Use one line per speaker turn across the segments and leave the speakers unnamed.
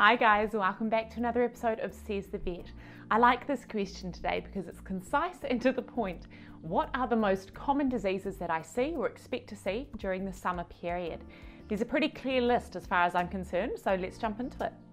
Hi guys, welcome back to another episode of Sez the Vet. I like this question today because it's concise and to the point. What are the most common diseases that I see or expect to see during the summer period? There's a pretty clear list as far as I'm concerned, so let's jump into it.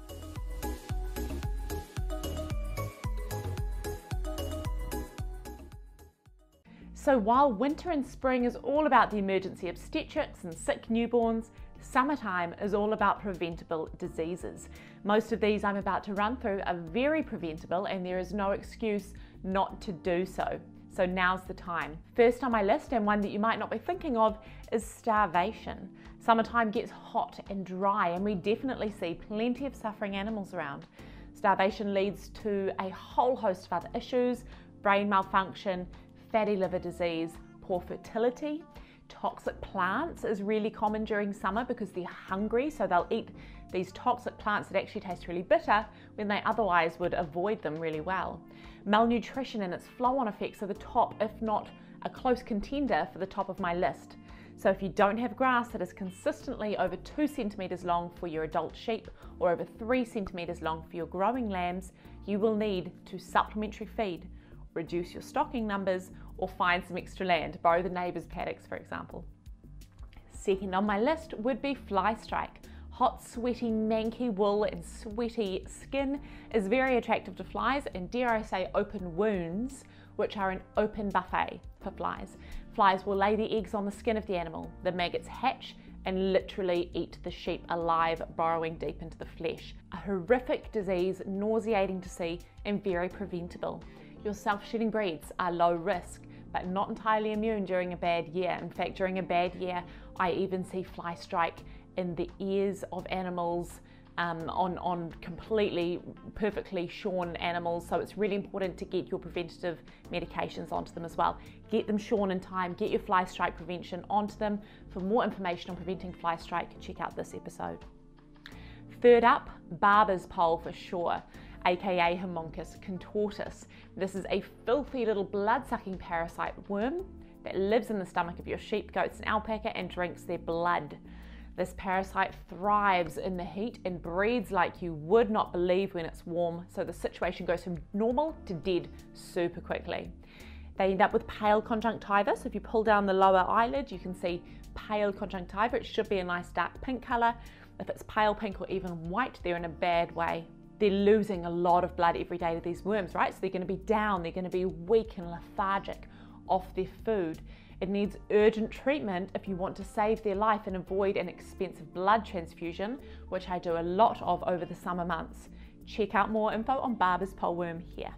So while winter and spring is all about the emergency obstetrics and sick newborns, summertime is all about preventable diseases. Most of these I'm about to run through are very preventable and there is no excuse not to do so. So now's the time. First on my list, and one that you might not be thinking of, is starvation. Summertime gets hot and dry and we definitely see plenty of suffering animals around. Starvation leads to a whole host of other issues: brain malfunction, fatty liver disease, poor fertility. Toxic plants is really common during summer because they're hungry, so they'll eat these toxic plants that actually taste really bitter when they otherwise would avoid them really well. Malnutrition and its flow-on effects are the top, if not a close contender, for the top of my list. So if you don't have grass that is consistently over 2 centimetres long for your adult sheep or over 3 centimetres long for your growing lambs, you will need to supplementary feed, reduce your stocking numbers, or find some extra land, borrow the neighbour's paddocks for example. Second on my list would be fly strike. Hot, sweaty, manky wool and sweaty skin is very attractive to flies, and dare I say open wounds, which are an open buffet for flies. Flies will lay the eggs on the skin of the animal, the maggots hatch and literally eat the sheep alive, burrowing deep into the flesh. A horrific disease, nauseating to see and very preventable. Your self-shedding breeds are low risk, but not entirely immune during a bad year. In fact, during a bad year, I even see fly strike in the ears of animals, on completely, perfectly shorn animals. So it's really important to get your preventative medications onto them as well. Get them shorn in time, get your fly strike prevention onto them. For more information on preventing fly strike, check out this episode. Third up, barber's pole for sure, aka Homunculus contortus. This is a filthy little blood-sucking parasite worm that lives in the stomach of your sheep, goats and alpaca and drinks their blood. This parasite thrives in the heat and breeds like you would not believe when it's warm, so the situation goes from normal to dead super quickly. They end up with pale conjunctiva, so if you pull down the lower eyelid you can see pale conjunctiva. It should be a nice dark pink colour. If it's pale pink or even white, they're in a bad way. They're losing a lot of blood every day to these worms, right? So they're going to be down, they're going to be weak and lethargic off their food. It needs urgent treatment if you want to save their life and avoid an expensive blood transfusion, which I do a lot of over the summer months. Check out more info on barber's pole worm here.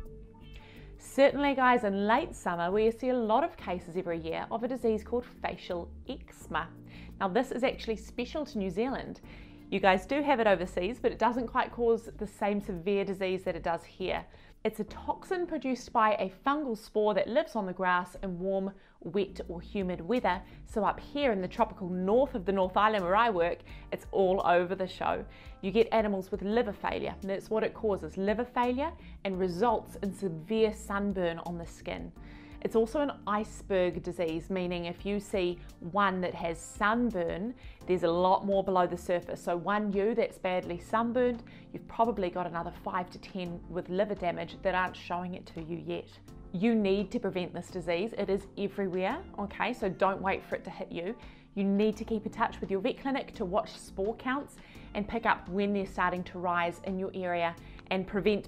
Certainly guys, in late summer we see a lot of cases every year of a disease called facial eczema. Now this is actually special to New Zealand. You guys do have it overseas, but it doesn't quite cause the same severe disease that it does here. It's a toxin produced by a fungal spore that lives on the grass in warm, wet or humid weather. So up here in the tropical north of the North Island where I work, it's all over the show. You get animals with liver failure, and that's what it causes, liver failure, and results in severe sunburn on the skin. It's also an iceberg disease, meaning if you see one that has sunburn, there's a lot more below the surface. So one ewe that's badly sunburned, you've probably got another 5 to 10 with liver damage that aren't showing it to you yet. You need to prevent this disease. It is everywhere, okay? So don't wait for it to hit you. You need to keep in touch with your vet clinic to watch spore counts and pick up when they're starting to rise in your area and prevent.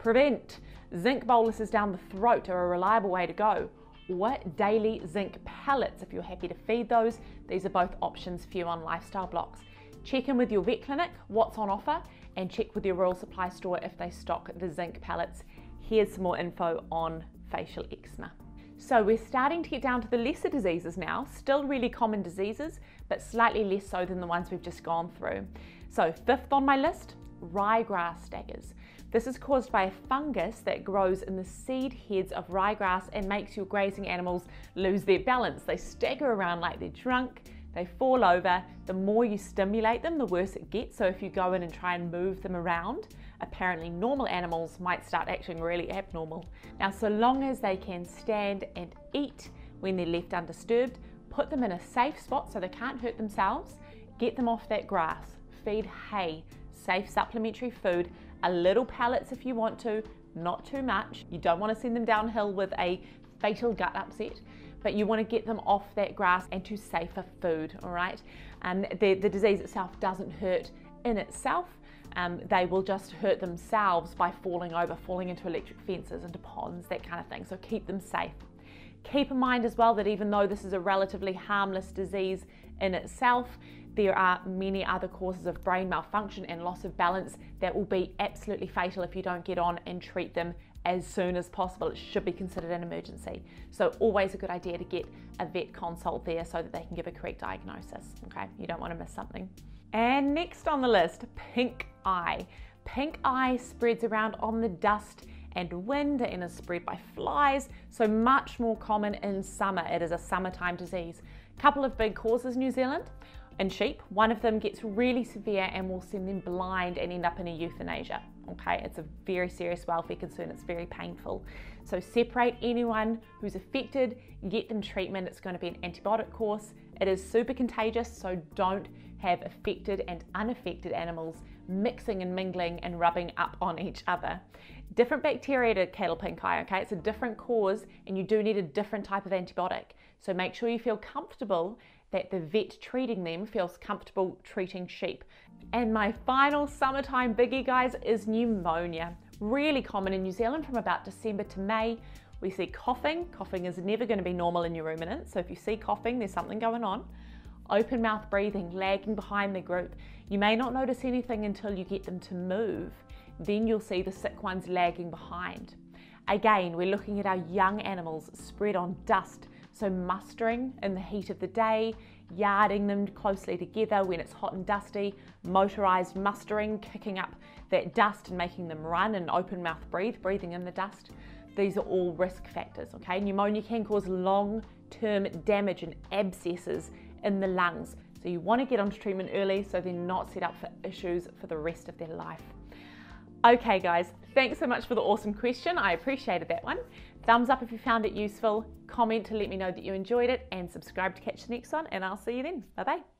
Zinc boluses down the throat are a reliable way to go, or daily zinc pellets if you're happy to feed those. These are both options for you on lifestyle blocks. Check in with your vet clinic, what's on offer, and check with your rural supply store if they stock the zinc pellets. Here's some more info on facial eczema. So we're starting to get down to the lesser diseases now, still really common diseases, but slightly less so than the ones we've just gone through. So fifth on my list, ryegrass staggers. This is caused by a fungus that grows in the seed heads of ryegrass and makes your grazing animals lose their balance. They stagger around like they're drunk, they fall over. The more you stimulate them, the worse it gets. So if you go in and try and move them around, apparently normal animals might start acting really abnormal. Now, so long as they can stand and eat when they're left undisturbed, put them in a safe spot so they can't hurt themselves, get them off that grass, feed hay, safe supplementary food, a little pellets if you want to, not too much. You don't want to send them downhill with a fatal gut upset, but you want to get them off that grass and to safer food, all right? And the disease itself doesn't hurt in itself. They will just hurt themselves by falling over, falling into electric fences, into ponds, that kind of thing. So keep them safe. Keep in mind as well that even though this is a relatively harmless disease in itself, there are many other causes of brain malfunction and loss of balance that will be absolutely fatal if you don't get on and treat them as soon as possible. It should be considered an emergency. So always a good idea to get a vet consult there so that they can give a correct diagnosis, okay? You don't want to miss something. And next on the list, pink eye. Pink eye spreads around on the dust and wind and is spread by flies, so much more common in summer. It is a summertime disease. Couple of big causes in New Zealand. In sheep, one of them gets really severe and will send them blind and end up in a euthanasia. Okay, it's a very serious welfare concern. It's very painful. So separate anyone who's affected, get them treatment. It's going to be an antibiotic course. It is super contagious, so don't have affected and unaffected animals mixing and mingling and rubbing up on each other. Different bacteria to cattle pink eye, okay? It's a different cause and you do need a different type of antibiotic. So make sure you feel comfortable that the vet treating them feels comfortable treating sheep. And my final summertime biggie, guys, is pneumonia. Really common in New Zealand from about December to May. We see coughing. Coughing is never going to be normal in your ruminants. So if you see coughing, there's something going on. Open mouth breathing, lagging behind the group. You may not notice anything until you get them to move. Then you'll see the sick ones lagging behind. Again, we're looking at our young animals spread on dust. So mustering in the heat of the day, yarding them closely together when it's hot and dusty, motorized mustering, kicking up that dust and making them run, and open mouth breathing in the dust. These are all risk factors, okay? Pneumonia can cause long-term damage and abscesses in the lungs. So you want to get onto treatment early so they're not set up for issues for the rest of their life. Okay guys, thanks so much for the awesome question. I appreciated that one. Thumbs up if you found it useful, comment to let me know that you enjoyed it, and subscribe to catch the next one, and I'll see you then. Bye bye.